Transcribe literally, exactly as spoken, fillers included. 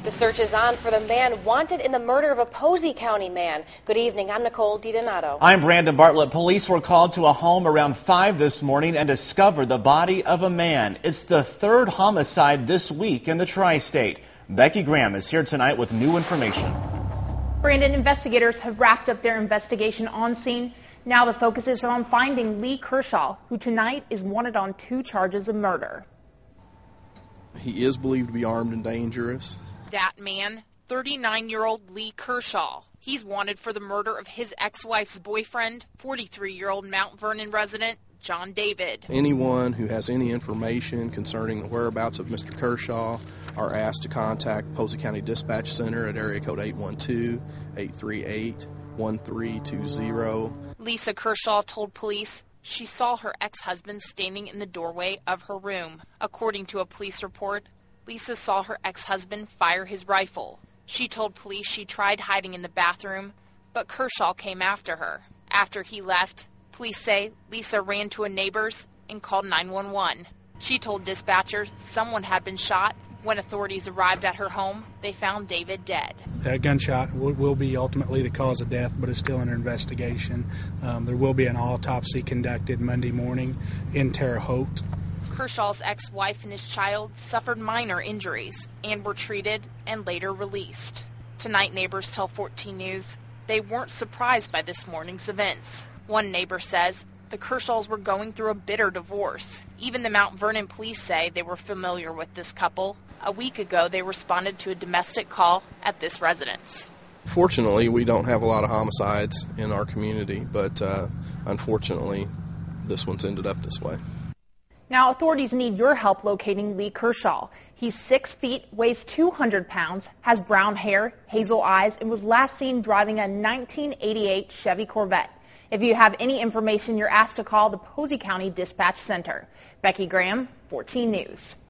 The search is on for the man wanted in the murder of a Posey County man. Good evening. I'm Nicole DiDonato. I'm Brandon Bartlett. Police were called to a home around five this morning and discovered the body of a man. It's the third homicide this week in the tri-state. Becky Graham is here tonight with new information. Brandon, investigators have wrapped up their investigation on scene. Now the focus is on finding Lee Kershaw, who tonight is wanted on two charges of murder. He is believed to be armed and dangerous. That man, thirty-nine-year-old Lee Kershaw. He's wanted for the murder of his ex-wife's boyfriend, forty-three-year-old Mount Vernon resident, Jon David. Anyone who has any information concerning the whereabouts of Mister Kershaw are asked to contact Posey County Dispatch Center at area code eight one two, eight three eight, one three two zero. Lisa Kershaw told police she saw her ex-husband standing in the doorway of her room. According to a police report, Lisa saw her ex-husband fire his rifle. She told police she tried hiding in the bathroom, but Kershaw came after her. After he left, police say Lisa ran to a neighbor's and called nine one one. She told dispatchers someone had been shot. When authorities arrived at her home, they found David dead. That gunshot will, will be ultimately the cause of death, but it's still under investigation. Um, there will be an autopsy conducted Monday morning in Terre Haute. Kershaw's ex-wife and his child suffered minor injuries and were treated and later released. Tonight, neighbors tell fourteen News they weren't surprised by this morning's events. One neighbor says the Kershaws were going through a bitter divorce. Even the Mount Vernon police say they were familiar with this couple. A week ago, they responded to a domestic call at this residence. Fortunately, we don't have a lot of homicides in our community, but uh, unfortunately, this one's ended up this way. Now, authorities need your help locating Lee Kershaw. He's six feet, weighs two hundred pounds, has brown hair, hazel eyes, and was last seen driving a nineteen eighty-eight Chevy Corvette. If you have any information, you're asked to call the Posey County Dispatch Center. Becky Graham, fourteen News.